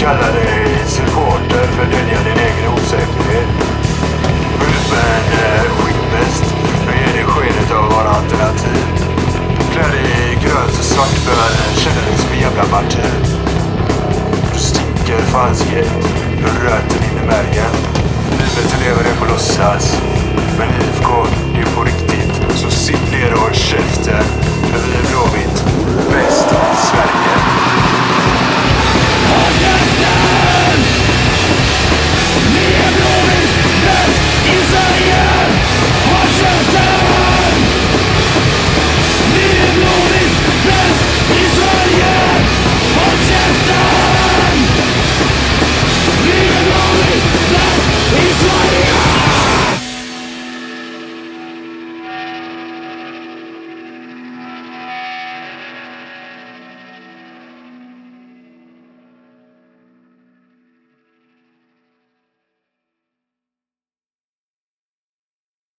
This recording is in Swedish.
kallar dig supporter för att dölja din egen osäkerhet. Men skitbäst, nu ger dig skenet av att vara alternativ. Klä dig i grönt och svart för att känna dig som en jävla martyr. Du stinker falskhet, du röter in i märgen. Livet du lever är på låtsas, men IFK, det är på riktigt. Så sitt ner och håll käften, för vi är Blåvitt, bäst i Sverige.